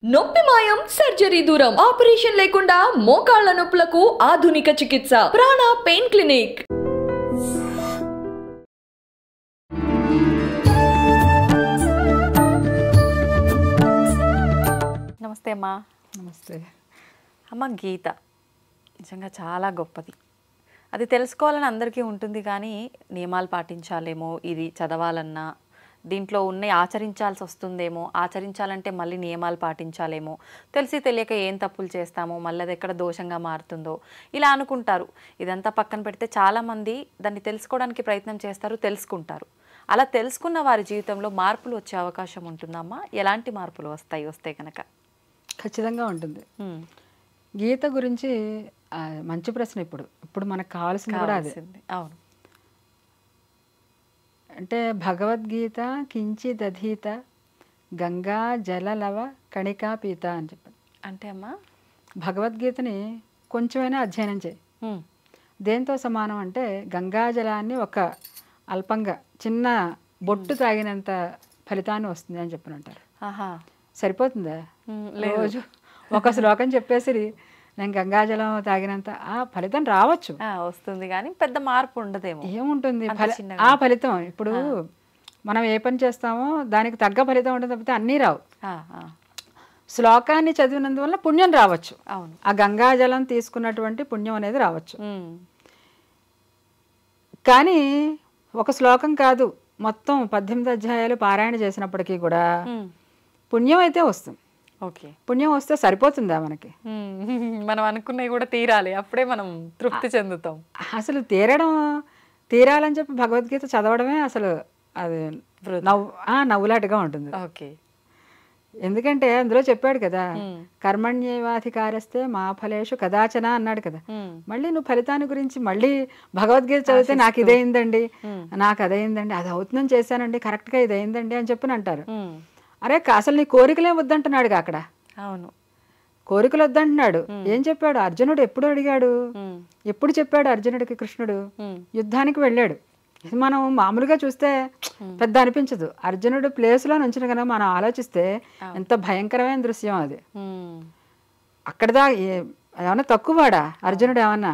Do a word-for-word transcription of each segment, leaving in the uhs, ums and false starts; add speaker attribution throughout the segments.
Speaker 1: నొప్పి మాయం సర్జరీ దూరం ఆపరేషన్ లేకుండా మోకాళ్ల నొప్పులకు ఆధునిక చికిత్స ప్రాణ పెయిన్ క్లినిక్.
Speaker 2: నమస్తే అమ్మా.
Speaker 3: నమస్తే
Speaker 2: అమ్మ. గీత నిజంగా చాలా గొప్పది. అది తెలుసుకోవాలని అందరికీ ఉంటుంది, కానీ నియమాలు పాటించాలేమో, ఇది చదవాలన్నా దీంట్లో ఉన్న ఆచరించాల్సి వస్తుందేమో, ఆచరించాలంటే మళ్ళీ నియమాలు పాటించాలేమో, తెలిసి తెలియక ఏం తప్పులు చేస్తామో, మళ్ళీ అది ఎక్కడ దోషంగా మారుతుందో ఇలా అనుకుంటారు. ఇదంతా పక్కన పెడితే చాలామంది దాన్ని తెలుసుకోవడానికి ప్రయత్నం చేస్తారు, తెలుసుకుంటారు. అలా తెలుసుకున్న వారి జీవితంలో మార్పులు వచ్చే అవకాశం ఉంటుందమ్మా? ఎలాంటి మార్పులు వస్తాయి? వస్తే కనుక
Speaker 3: ఖచ్చితంగా ఉంటుంది. గీత గురించి మంచి ప్రశ్న. ఇప్పుడు ఇప్పుడు మనకు కావాల్సింది కూడా అదే.
Speaker 2: అవును.
Speaker 3: అంటే భగవద్గీత కించిదధీత గంగా జలలవ కణికా పీత అని చెప్పాడు.
Speaker 2: అంటే అమ్మా,
Speaker 3: భగవద్గీతని కొంచెమైనా అధ్యయనం చేయి. దేంతో సమానం అంటే గంగాజలాన్ని ఒక అల్పంగా చిన్న బొట్టు తాగినంత ఫలితాన్ని వస్తుంది అని చెప్పనంటారు. సరిపోతుందా? రోజు ఒక శ్లోకం చెప్పేసి నేను గంగాజలం తాగినంత ఆ ఫలితం రావచ్చు,
Speaker 2: వస్తుంది, కానీ పెద్ద మార్పు ఉండదేమో.
Speaker 3: ఏముంటుంది ఆ ఫలితం? ఇప్పుడు మనం ఏ పని చేస్తామో దానికి తగ్గ ఫలితం ఉంటుంది తప్పితే అన్నీ రావు. శ్లోకాన్ని చదివినందువల్ల పుణ్యం రావచ్చు.
Speaker 2: అవును.
Speaker 3: ఆ గంగాజలం తీసుకున్నటువంటి పుణ్యం అనేది రావచ్చు. కానీ ఒక శ్లోకం కాదు, మొత్తం పద్దెనిమిది అధ్యాయాలు పారాయణ చేసినప్పటికీ కూడా పుణ్యం అయితే వస్తుంది.
Speaker 2: ఓకే.
Speaker 3: పుణ్యం వస్తే సరిపోతుందా మనకి?
Speaker 2: మనం అనుకున్నవి కూడా తీరాలి, అప్పుడే మనం తృప్తి చెందుతాం.
Speaker 3: అసలు తీరడం తీరాలని చెప్పి భగవద్గీత చదవడమే అసలు అది నవ్వు నవ్వులాటగా ఉంటుంది.
Speaker 2: ఓకే.
Speaker 3: ఎందుకంటే అందులో చెప్పాడు కదా, కర్మణ్యేవాధికారస్తే మా ఫలేషు కదాచన అన్నాడు కదా. మళ్ళీ నువ్వు ఫలితాన్ని గురించి మళ్ళీ భగవద్గీత చదివితే నాకు ఇదయిందండి, నాకు అదయిందండి, అది అవుతుందని చేశానండి, కరెక్ట్గా ఇది అయిందండి అని చెప్పని అంటారు. అరే అసలు నీ కోరికలే వద్దంటున్నాడుగా అక్కడ.
Speaker 2: అవును,
Speaker 3: కోరికలు వద్దంటున్నాడు. ఏం చెప్పాడు అర్జునుడు? ఎప్పుడు అడిగాడు? ఎప్పుడు చెప్పాడు అర్జునుడికి కృష్ణుడు? యుద్ధానికి వెళ్ళాడు. మనం మామూలుగా చూస్తే పెద్ద అనిపించదు. అర్జునుడు ప్లేస్లో నుంచిన కనుక మనం ఆలోచిస్తే ఎంత భయంకరమైన దృశ్యం అది. అక్కడదా ఏమన్నా తక్కువవాడా అర్జునుడు? ఏమన్నా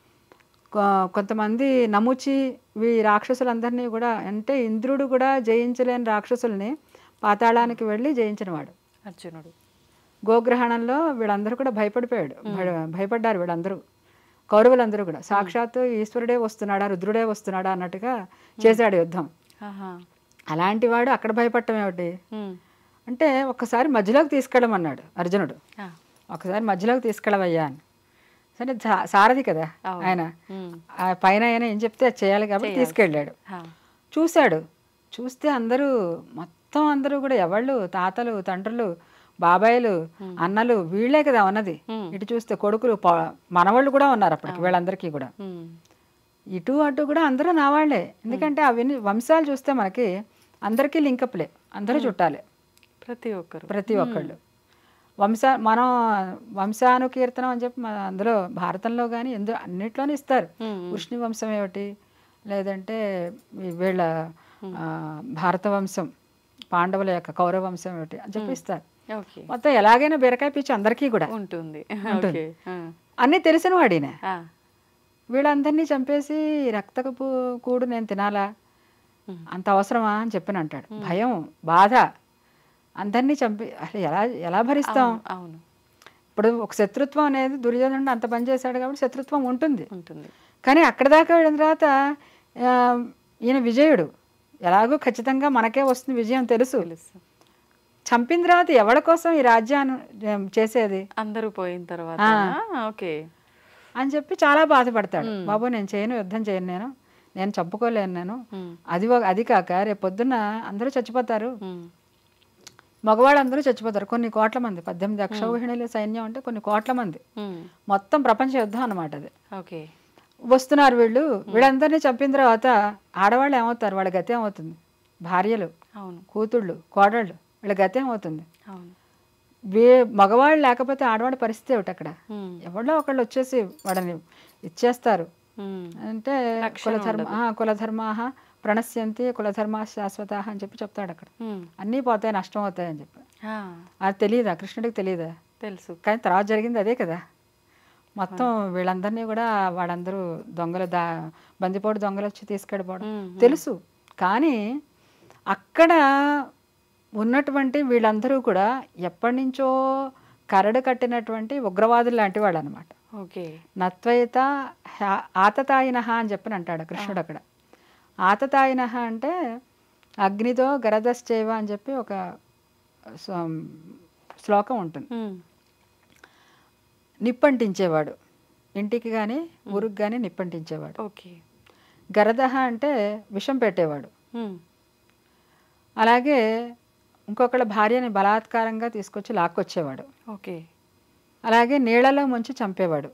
Speaker 3: కొంతమంది నముచి ఈ రాక్షసులందరినీ కూడా, అంటే ఇంద్రుడు కూడా జయించలేని రాక్షసుల్ని పాతాళానికి వెళ్ళి జయించినవాడు
Speaker 2: అర్జునుడు.
Speaker 3: గోగ్రహణంలో వీళ్ళందరూ కూడా భయపడిపోయాడు, భయపడ్డారు వీళ్ళందరూ, కౌరవులందరూ కూడా. సాక్షాత్తు ఈశ్వరుడే వస్తున్నాడా, రుద్రుడే వస్తున్నాడా అన్నట్టుగా చేశాడు యుద్ధం. అలాంటి వాడు అక్కడ భయపడటం ఏమిటి అంటే, ఒక్కసారి మధ్యలోకి తీసుకెళ్ళమన్నాడు అర్జునుడు. ఒకసారి మధ్యలోకి తీసుకెళ్ళవయ్యా అని. సరే, సారథి కదా ఆయన, పైన ఆయన ఏం చెప్తే అది చేయాలి కాబట్టి తీసుకెళ్ళాడు. చూశాడు. చూస్తే అందరూ మొత్తం అందరూ కూడా ఎవళ్ళు, తాతలు, తండ్రులు, బాబాయిలు, అన్నలు, వీళ్లే కదా ఉన్నది. ఇటు చూస్తే కొడుకులు, మనవాళ్ళు కూడా ఉన్నారు అప్పటికి వీళ్ళందరికీ కూడా. ఇటు అటు కూడా అందరూ నా వాళ్లే. ఎందుకంటే అవన్నీ వంశాలు చూస్తే మనకి అందరికీ లింకప్లే, అందరూ చుట్టాలే,
Speaker 2: ప్రతి ఒక్కరు
Speaker 3: ప్రతి ఒక్కళ్ళు. వంశ మనం వంశానుకీర్తనం అని చెప్పి మన అందులో భారతంలో కానీ ఎందు అన్నిట్లోనే ఇస్తారు. వృష్ణి వంశం ఏమిటి, లేదంటే వీళ్ళ భారత వంశం, పాండవుల యొక్క కౌరవ వంశం ఏమిటి అని చెప్పి ఇస్తారు. మొత్తం ఎలాగైనా బీరకాయ పిచ్చి అందరికీ కూడా
Speaker 2: ఉంటుంది.
Speaker 3: అన్నీ తెలిసిన వాడినే. వీళ్ళందరినీ చంపేసి రక్తపు కూడు నేను తినాలా, అంత అవసరమా అని చెప్పని అంటాడు. భయం, బాధ, అందరినీ చంపి అసలు ఎలా ఎలా భరిస్తాం?
Speaker 2: అవును.
Speaker 3: ఇప్పుడు ఒక శత్రుత్వం అనేది, దుర్యోధనుడు అంత పని చేశాడు కాబట్టి శత్రుత్వం ఉంటుంది
Speaker 2: ఉంటుంది
Speaker 3: కానీ అక్కడ దాకా వెళ్ళిన తర్వాత ఈయన విజయుడు, ఎలాగో ఖచ్చితంగా మనకే వస్తుంది విజయం తెలుసు. చంపిన తర్వాత ఎవరి కోసం ఈ రాజ్యాన్ని చేసేది?
Speaker 2: అందరూ పోయిన తర్వాత ఓకే
Speaker 3: అని చెప్పి చాలా బాధపడతాడు. బాబు నేను చేయను, యుద్ధం చేయను, నేను నేను చంపుకోలేను, నేను అది అది కాక రేపు పొద్దున్న అందరూ చచ్చిపోతారు, మగవాళ్ళందరూ చచ్చిపోతారు. కొన్ని కోట్ల మంది, పద్దెనిమిది అక్షౌహిణీల సైన్యం అంటే కొన్ని కోట్ల మంది, మొత్తం ప్రపంచ యుద్ధం అన్నమాట అది.
Speaker 2: ఓకే.
Speaker 3: వస్తున్నారు వీళ్ళు. వీళ్ళందరినీ చంపిన తర్వాత ఆడవాళ్ళు ఏమవుతారు? వాళ్ళ గతి ఏమవుతుంది? భార్యలు, కూతుళ్ళు, కోడళ్ళు, వీళ్ళ గతి ఏమవుతుంది? వే మగవాళ్ళు లేకపోతే ఆడవాళ్ళ పరిస్థితి ఏమిటి అక్కడ? ఎవరో ఒకళ్ళు వచ్చేసి వాళ్ళని ఇచ్చేస్తారు. అంటే కులధర్మ కులధర్మా ప్రణశ్యంతి కులధర్మ శాశ్వత అని చెప్పి చెప్తాడు అక్కడ. అన్నీ పోతాయి, నష్టం అవుతాయి అని చెప్పి. అది తెలియదా కృష్ణుడికి తెలియదా?
Speaker 2: తెలుసు.
Speaker 3: కానీ తర్వాత జరిగింది అదే కదా. మొత్తం వీళ్ళందరినీ కూడా వాడందరూ దొంగలు దా బందిపోటు దొంగలు వచ్చి తీసుకెళ్ళిపోవడం తెలుసు. కానీ అక్కడ ఉన్నటువంటి వీళ్ళందరూ కూడా ఎప్పటి నుంచో కరడు కట్టినటువంటి ఉగ్రవాదులు లాంటి వాళ్ళు అనమాట.
Speaker 2: ఓకే.
Speaker 3: నత్వయిత ఆతతాయినహ అని చెప్పని అంటాడు కృష్ణుడు అక్కడ. ఆతతాయినహ అంటే అగ్నితో గరదశ్చైవ అని చెప్పి ఒక శ్లోకం ఉంటుంది. నిప్పంటించేవాడు, ఇంటికి కానీ ఊరికి కానీ నిప్పంటించేవాడు.
Speaker 2: ఓకే.
Speaker 3: గరదహ అంటే విషం పెట్టేవాడు. అలాగే ఇంకొకళ్ళ భార్యని బలాత్కారంగా తీసుకొచ్చి లాక్కొచ్చేవాడు.
Speaker 2: ఓకే.
Speaker 3: అలాగే నీళ్లలో ముంచి చంపేవాడు.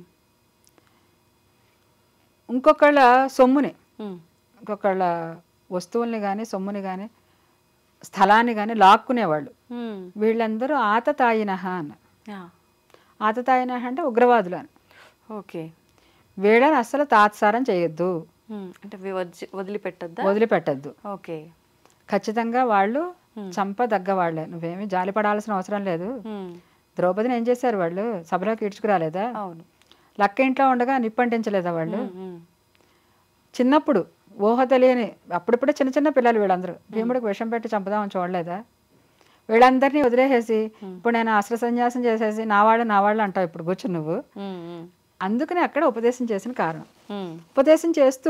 Speaker 3: ఇంకొకళ్ళ సొమ్ముని, ఇంకొకళ్ళ వస్తువుల్ని కానీ సొమ్ముని కానీ స్థలాన్ని కానీ లాక్కునేవాళ్ళు. వీళ్ళందరూ ఆతతాయినహ అన్న. ఆతతాయినహ అంటే ఉగ్రవాదులు అని.
Speaker 2: ఓకే.
Speaker 3: వీళ్ళని అస్సలు తాత్సారం చేయొద్దు,
Speaker 2: అంటే వదిలిపెట్టద్దు
Speaker 3: వదిలిపెట్టద్దు.
Speaker 2: ఓకే.
Speaker 3: ఖచ్చితంగా వాళ్ళు చంపదగ్గ వాళ్ళే. నువ్వేమి జాలిపడాల్సిన అవసరం లేదు. ద్రౌపదిని ఏం చేశారు వాళ్ళు? సభలోకి ఈడ్చుకురాలేదా?
Speaker 2: అవును.
Speaker 3: లక్క ఇంట్లో ఉండగా నిప్పంటించలేదా వాళ్ళు? చిన్నప్పుడు ఊహ తెలియని అప్పుడిప్పుడే చిన్న చిన్న పిల్లలు వీళ్ళందరూ భీముడికి విషం పెట్టి చంపుదామని చూడలేదా? వీళ్ళందరినీ వదిలేసేసి ఇప్పుడు నేను అస్త్ర సన్యాసం చేసేసి నా వాళ్ళు నా వాళ్ళు అంటావు ఇప్పుడు కూర్చుని నువ్వు. అందుకని అక్కడ ఉపదేశం చేసిన కారణం. ఉపదేశం చేస్తూ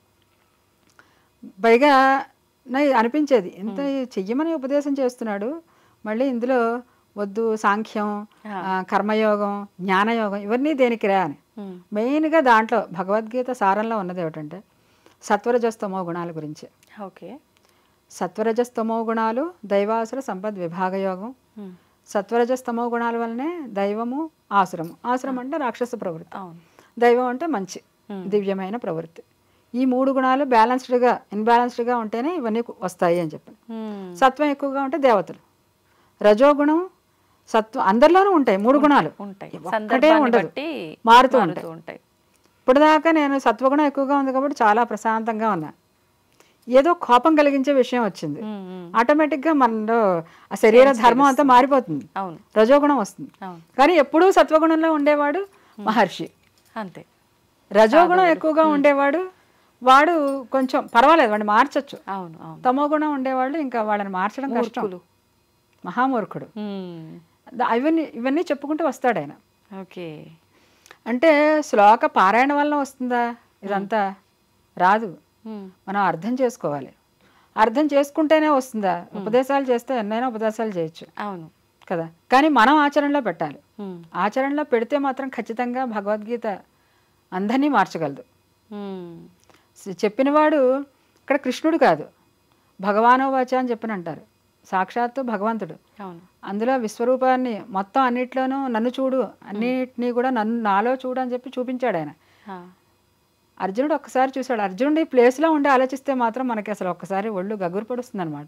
Speaker 3: పైగా నాకు అనిపించేది ఇంత చెయ్యమని ఉపదేశం చేస్తున్నాడు, మళ్ళీ ఇందులో వద్దు సాంఖ్యం, కర్మయోగం, జ్ఞానయోగం ఇవన్నీ దేనికి రా అని. మెయిన్గా దాంట్లో భగవద్గీత సారంలో ఉన్నది ఏమిటంటే సత్వరజస్తమో గుణాల గురించి.
Speaker 2: ఓకే.
Speaker 3: సత్వరజస్తమో గుణాలు దైవాసుర సంపద్ విభాగ యోగం. సత్వరజస్తమో గుణాల వల్లనే దైవము ఆసురము. ఆసురం అంటే రాక్షస ప్రవృత్తి, దైవం అంటే మంచి దివ్యమైన ప్రవృత్తి. ఈ మూడు గుణాలు బ్యాలెన్స్డ్గా ఇన్బ్యాలెన్స్డ్గా ఉంటేనే ఇవన్నీ వస్తాయి అని చెప్పి. సత్వం ఎక్కువగా ఉంటే దేవతలు, రజోగుణం సత్వం అందరిలోనూ ఉంటాయి. మూడు గుణాలు ఒక్కటే ఉండదు, మారుతూ ఉంటాయి. ఇప్పుడు దాకా నేను సత్వగుణం ఎక్కువగా ఉంది కాబట్టి చాలా ప్రశాంతంగా ఉన్నా. ఏదో కోపం కలిగించే విషయం వచ్చింది, ఆటోమేటిక్గా మనలో ఆ శరీర ధర్మం అంతా మారిపోతుంది, రజోగుణం వస్తుంది. కానీ ఎప్పుడూ సత్వగుణంలో ఉండేవాడు మహర్షి.
Speaker 2: అంతే.
Speaker 3: రజోగుణం ఎక్కువగా ఉండేవాడు వాడు కొంచెం పర్వాలేదు, వాడిని మార్చచ్చు.
Speaker 2: అవును.
Speaker 3: తమో గుణం ఉండేవాళ్ళు ఇంకా వాళ్ళని మార్చడం కష్టం, మహామూర్ఖుడు. ఇవన్నీ ఇవన్నీ చెప్పుకుంటూ వస్తాడు ఆయన.
Speaker 2: ఓకే.
Speaker 3: అంటే శ్లోక పారాయణ వల్ల వస్తుందా ఇదంతా? రాదు. మనం అర్థం చేసుకోవాలి. అర్థం చేసుకుంటేనే వస్తుందా? ఉపదేశాలు చేస్తే ఎన్నైనా ఉపదేశాలు చేయొచ్చు.
Speaker 2: అవును
Speaker 3: కదా. కానీ మనం ఆచరణలో పెట్టాలి. ఆచరణలో పెడితే మాత్రం ఖచ్చితంగా భగవద్గీత అందరినీ మార్చగలదు. చెప్పినవాడు ఇక్కడ కృష్ణుడు కాదు, భగవానోవాచ అని చెప్పని అంటారు. సాక్షాత్తు భగవంతుడు. అందులో విశ్వరూపాన్ని మొత్తం అన్నిట్లోనూ నన్ను చూడు, అన్నిటినీ కూడా నన్ను నాలో చూడు అని చెప్పి చూపించాడు ఆయన. అర్జునుడు ఒక్కసారి చూశాడు. అర్జునుడు ఈ ప్లేస్లో ఉండి ఆలోచిస్తే మాత్రం మనకి అసలు ఒక్కసారి ఒళ్ళు గగురు పడుస్తుంది అనమాట.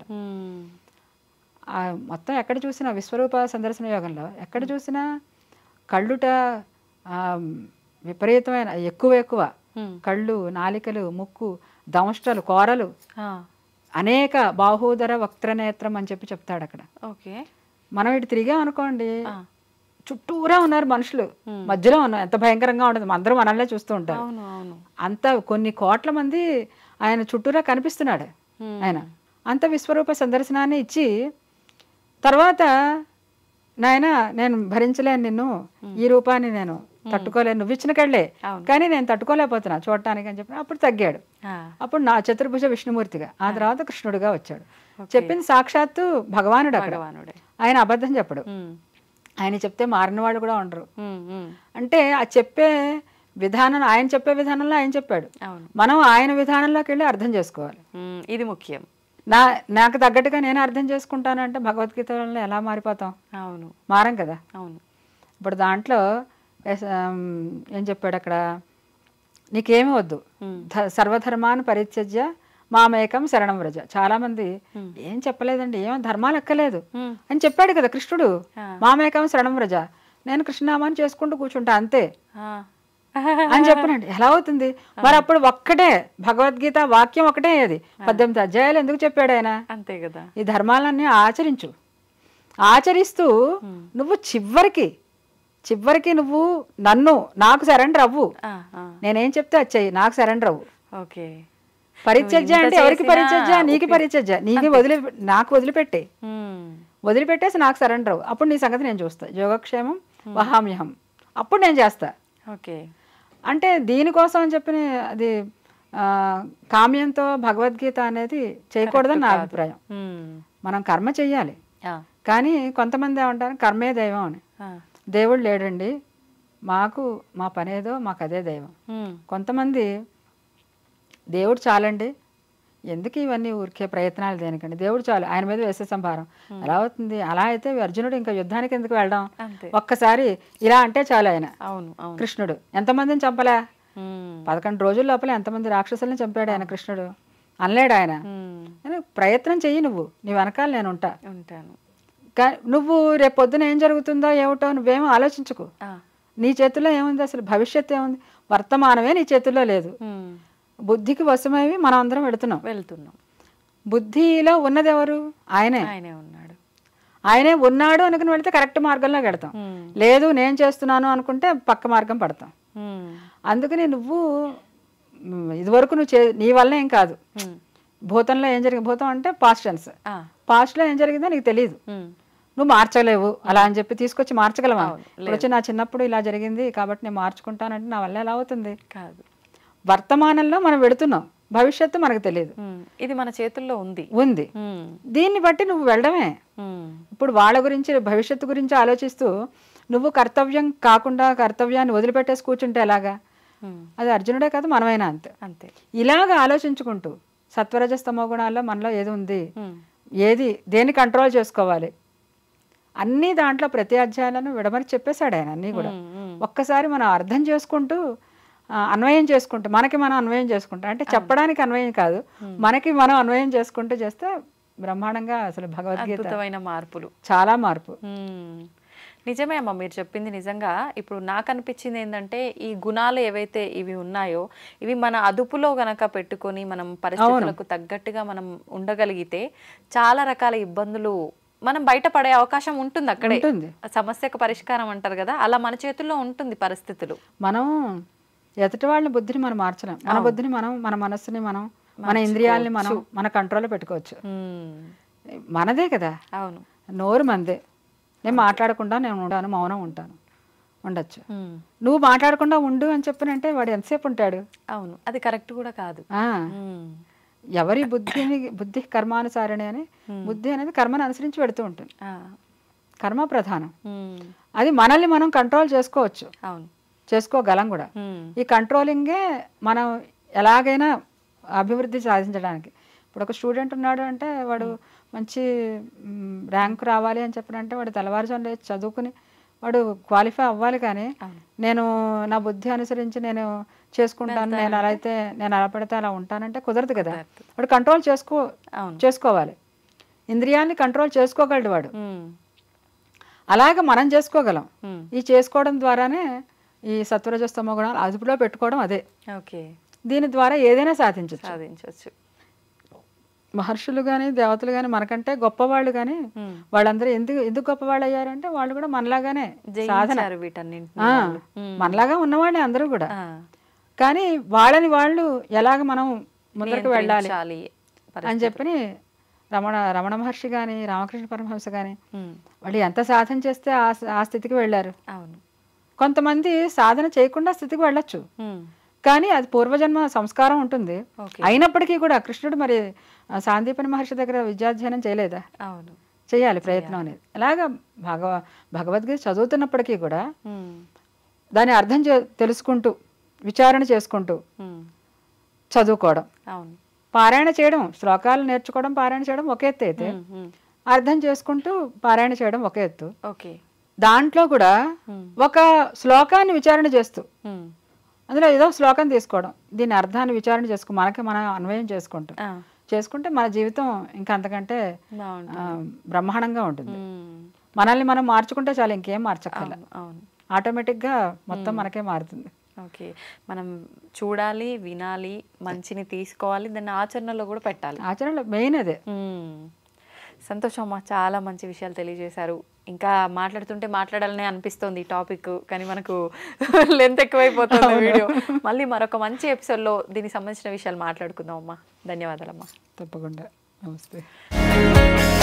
Speaker 3: మొత్తం ఎక్కడ చూసినా విశ్వరూప సందర్శన యోగంలో ఎక్కడ చూసినా కళ్ళుట విపరీతమైన ఎక్కువ ఎక్కువ కళ్ళు, నాలికలు, ముక్కు, దంష్ట్రలు, కోరలు, అనేక బాహూదర వక్త్రనేత్రం అని చెప్పి చెప్తాడు అక్కడ.
Speaker 2: ఓకే.
Speaker 3: మనం ఇటు తిరిగా అనుకోండి, చుట్టూరా ఉన్నారు మనుషులు, మధ్యలో ఉన్నాం. ఎంత భయంకరంగా ఉంటుంది, అందరూ మనల్నే చూస్తూ ఉంటారు. అంత కొన్ని కోట్ల మంది ఆయన చుట్టూరా కనిపిస్తున్నాడు ఆయన. అంత విశ్వరూప సందర్శనాన్ని ఇచ్చి తర్వాత నాయన నేను భరించలేను నిన్ను, ఈ రూపాన్ని నేను తట్టుకోలేను, నువ్వు ఇచ్చిన కళ్ళే కానీ నేను తట్టుకోలేకపోతున్నా చూడటానికి అని చెప్పి అప్పుడు తగ్గాడు. అప్పుడు నా చతుర్భుజ విష్ణుమూర్తిగా, ఆ తర్వాత కృష్ణుడిగా వచ్చాడు. చెప్పింది సాక్షాత్తు భగవానుడు. అక్కడ ఆయన అబద్ధం చెప్పడు. ఆయన చెప్తే మారిన వాళ్ళు కూడా ఉండరు. అంటే ఆ చెప్పే విధానం, ఆయన చెప్పే విధానంలో ఆయన చెప్పాడు, మనం ఆయన విధానంలోకి వెళ్ళి అర్థం చేసుకోవాలి.
Speaker 2: ఇది ముఖ్యం.
Speaker 3: నా నాకు తగ్గట్టుగా నేను అర్థం చేసుకుంటానంటే భగవద్గీతలో ఎలా మారిపోతాం?
Speaker 2: అవును,
Speaker 3: మారం కదా.
Speaker 2: అవును.
Speaker 3: ఇప్పుడు దాంట్లో ఏం చెప్పాడు అక్కడ, నీకేమి వద్దు, సర్వధర్మాన్ని పరిత్యజ్య మామేకం శరణం వ్రజ. చాలా మంది ఏం చెప్పలేదండి, ఏమో ధర్మాలు ఎక్కలేదు అని చెప్పాడు కదా కృష్ణుడు. మామేకం శరణం వ్రజ, నేను కృష్ణనామాన్ని చేసుకుంటూ కూర్చుంటా అంతే అని చెప్పనండి. ఎలా అవుతుంది మరి? అప్పుడు ఒక్కటే భగవద్గీత వాక్యం ఒకటే, అది పద్దెనిమిది అధ్యాయాలు ఎందుకు చెప్పాడు ఆయన?
Speaker 2: అంతే కదా.
Speaker 3: ఈ ధర్మాలన్నీ ఆచరించు, ఆచరిస్తూ నువ్వు చివరికి చివరికి నువ్వు నన్ను నాకు సరెండర్ అవ్వు, నేనేం చెప్తే అది చెయ్యి, నాకు సరెండర్ అవ్వు.
Speaker 2: ఓకే,
Speaker 3: పరిత్యజ్య అంటే ఎవరికి పరిత్యజ్య? నీకు పరిత్యజ్య, నీకు వదిలి నాకు వదిలిపెట్టే, వదిలిపెట్టేసి నాకు సరెండర్ అవ్వు. అప్పుడు నీ సంగతి నేను చూస్తా. యోగక్షేమం వహామ్యహం, అప్పుడు నేను చేస్తా.
Speaker 2: ఓకే,
Speaker 3: అంటే దీనికోసం అని చెప్పిన అది కామ్యంతో భగవద్గీత అనేది చేయకూడదని నా అభిప్రాయం. మనం కర్మ చెయ్యాలి, కానీ కొంతమంది ఏమంటారు కర్మే దైవం అని. దేవుడు లేడండి, మాకు మా పనేదో మాకు అదే దైవం. కొంతమంది దేవుడు చాలండి, ఎందుకు ఇవన్నీ ఊరికే ప్రయత్నాలు దేనికండి, దేవుడు చాలు, ఆయన మీద వేసే సంభారం. ఎలా అవుతుంది? అలా అయితే అర్జునుడు ఇంకా యుద్ధానికి ఎందుకు వెళ్ళడం? ఒక్కసారి ఇలా అంటే చాలు ఆయన. కృష్ణుడు ఎంతమందిని చంపలే, పదకొండు రోజుల లోపల ఎంతమంది రాక్షసుల్ని చంపాడు ఆయన కృష్ణుడు, అనలేడు ఆయన. ప్రయత్నం చెయ్యి, నువ్వు నీ వెనకాల నేను ఉంటా ఉంటాను. నువ్వు రేపు పొద్దున ఏం జరుగుతుందో ఏమిటో నువ్వేమో ఆలోచించుకో. నీ చేతుల్లో ఏముంది అసలు? భవిష్యత్తు ఏముంది? వర్తమానమే నీ చేతుల్లో లేదు. బుద్ధికి వశమైవి మనం అందరం వెళుతున్నాం వెళ్తున్నాం బుద్ధిలో ఉన్నది ఎవరు? ఆయనే. ఆయనే ఉన్నాడు ఆయనే ఉన్నాడు అనుకుని వెళితే కరెక్ట్ మార్గంలో వెళతాం. లేదు నేను చేస్తున్నాను అనుకుంటే పక్క మార్గం పడతాం. అందుకని నువ్వు ఇదివరకు నువ్వు చే నీ వల్ల ఏం కాదు. భూతంలో ఏం జరిగింది, భూతం అంటే పాస్ట్ టెన్స్, పాస్ట్లో ఏం జరిగిందో నీకు తెలియదు, నువ్వు మార్చలేవు. అలా అని చెప్పి తీసుకొచ్చి మార్చగలవా? వచ్చి నా చిన్నప్పుడు ఇలా జరిగింది కాబట్టి నేను మార్చుకుంటానంటే నా వల్ల ఎలా అవుతుంది? కాదు. వర్తమానంలో మనం వెళుతున్నాం, భవిష్యత్తు మనకు తెలియదు,
Speaker 2: ఇది మన చేతుల్లో ఉంది
Speaker 3: ఉంది దీన్ని బట్టి నువ్వు వెళ్ళడమే. ఇప్పుడు వాళ్ళ గురించి భవిష్యత్తు గురించి ఆలోచిస్తూ నువ్వు కర్తవ్యం కాకుండా కర్తవ్యాన్ని వదిలిపెట్టేసి కూర్చుంటే ఎలాగా? అది అర్జునుడే కాదు, మనమైనా అంతే అంతే ఇలాగ ఆలోచించుకుంటూ సత్వరజస్తమో గుణాల్లో మనలో ఏది ఉంది, ఏది దేన్ని కంట్రోల్ చేసుకోవాలి, అన్నీ దాంట్లో ప్రతి అధ్యాయాలను విడమని చెప్పేశాడు ఆయన. అన్నీ కూడా ఒక్కసారి మనం అర్థం చేసుకుంటూ అన్వయం చేసుకుంటూ మనకి మనం అన్వయం చేసుకుంటాం. అంటే చెప్పడానికి అన్వయం కాదు, మనకి మనం అన్వయం చేసుకుంటూ చేస్తే బ్రహ్మాండంగా అసలు భగవద్గీత మార్పులు చాలా మార్పు.
Speaker 2: నిజమే అమ్మ, మీరు చెప్పింది నిజంగా. ఇప్పుడు నాకు అనిపించింది ఏంటంటే ఈ గుణాలు ఏవైతే ఇవి ఉన్నాయో ఇవి మన అదుపులో గనక పెట్టుకొని మనం పరిస్థితులకు తగ్గట్టుగా మనం ఉండగలిగితే చాలా రకాల ఇబ్బందులు మనం బయటపడే అవకాశం ఉంటుంది. అక్కడే సమస్యకు పరిష్కారం అంటారు కదా, అలా మన చేతుల్లో ఉంటుంది పరిస్థితులు.
Speaker 3: మనం ఎదుటి వాళ్ళ బుద్ధిని మనం మార్చలేం, మన బుద్ధిని మనం, మన మనస్సుని మనం, మన ఇంద్రియాలని మనం మన కంట్రోల్లో పెట్టుకోవచ్చు. మనదే కదా. అవును, నోరు మందే. నేను మాట్లాడకుండా నేను ఉంటాను, మౌనం ఉంటాను, ఉండొచ్చు. నువ్వు మాట్లాడకుండా ఉండు అని చెప్పినంటే వాడు ఎంతసేపు ఉంటాడు?
Speaker 2: అవును, అది కరెక్ట్ కూడా కాదు.
Speaker 3: ఎవరి బుద్ధిని బుద్ధి కర్మానుసారణి అని, బుద్ధి అనేది కర్మను అనుసరించి పెడుతూ ఉంటుంది, కర్మ ప్రధానం. అది మనల్ని మనం కంట్రోల్ చేసుకోవచ్చు, అవును చేసుకోగలం కూడా. ఈ కంట్రోలింగే మనం ఎలాగైనా అభివృద్ధి సాధించడానికి. ఇప్పుడు ఒక స్టూడెంట్ ఉన్నాడు అంటే వాడు మంచి ర్యాంక్ రావాలి అని చెప్పినంటే వాడు తెల్లవారుజామున లేచి చదువుకుని వాడు క్వాలిఫై అవ్వాలి. కానీ నేను నా బుద్ధి అనుసరించి నేను చేసుకుంటాను, నేను అలా అయితే నేను అలా పడితే అలా ఉంటానంటే కుదరదు కదా. వాడు కంట్రోల్ చేసుకో చేసుకోవాలి ఇంద్రియాన్ని కంట్రోల్ చేసుకోగలడు వాడు. అలాగే మనం చేసుకోగలం. ఈ చేసుకోవడం ద్వారానే ఈ సత్వరజస్తమో గుణాలు అదుపులో పెట్టుకోవడం అదే. ఓకే, దీని ద్వారా ఏదైనా సాధించవచ్చు సాధించవచ్చు మహర్షులు కానీ దేవతలు కానీ మనకంటే గొప్పవాళ్ళు కానీ వాళ్ళందరూ ఎందుకు ఎందుకు గొప్పవాళ్ళు అయ్యారంటే వాళ్ళు కూడా మనలాగానే సాధన మనలాగా ఉన్నవాళ్ళే అందరూ కూడా. కానీ వాళ్ళని వాళ్ళు ఎలాగ మనం ముందరకు వెళ్ళాలి అని చెప్పని రమణ రమణ మహర్షి కానీ రామకృష్ణ పరమహంస కానీ వాళ్ళు ఎంత సాధన చేస్తే ఆ ఆ స్థితికి వెళ్ళారు. అవును, కొంతమంది సాధన చేయకుండా స్థితికి వెళ్ళొచ్చు, కానీ అది పూర్వజన్మ సంస్కారం ఉంటుంది. అయినప్పటికీ కూడా కృష్ణుడు మరి సాందీపని మహర్షి దగ్గర విద్యాధ్యయనం చేయలేదా? అవును, చేయాలి ప్రయత్నం అనేది. అలాగా భగవ భగవద్గీత చదువుతున్నప్పటికీ కూడా దాన్ని అర్థం చే తెలుసుకుంటూ విచారణ చేసుకుంటూ చదువుకోవడం, పారాయణ చేయడం, శ్లోకాలు నేర్చుకోవడం పారాయణ చేయడం ఒక ఎత్తు అయితే అర్థం చేసుకుంటూ పారాయణ చేయడం ఒక ఎత్తు. ఓకే, దాంట్లో కూడా ఒక శ్లోకాన్ని విచారణ చేస్తూ అందులో ఏదో శ్లోకం తీసుకోవడం, దీని అర్థాన్ని విచారణ చేసుకో మనకి మనం అన్వయం చేసుకుంటాం చేసుకుంటే మన జీవితం ఇంకా అంతకంటే బ్రహ్మాండంగా ఉంటుంది. మనల్ని మనం మార్చుకుంటే చాలు, ఇంకేం మార్చక్కర్లే, ఆటోమేటిక్గా మొత్తం మనకే మారుతుంది.
Speaker 2: ఓకే, మనం చూడాలి, వినాలి, మంచిని తీసుకోవాలి, దాన్ని ఆచరణలో కూడా పెట్టాలి.
Speaker 3: ఆచరణలో మెయిన్ అదే.
Speaker 2: సంతోషం అమ్మా, చాలా మంచి విషయాలు తెలియజేశారు. ఇంకా మాట్లాడుతుంటే మాట్లాడాలనే అనిపిస్తుంది ఈ టాపిక్, కానీ మనకు లెంత్ ఎక్కువైపోతుంది వీడియో. మళ్ళీ మరొక మంచి ఎపిసోడ్లో దీనికి సంబంధించిన విషయాలు మాట్లాడుకుందాం అమ్మా. ధన్యవాదాలమ్మా.
Speaker 3: తప్పకుండా. నమస్తే.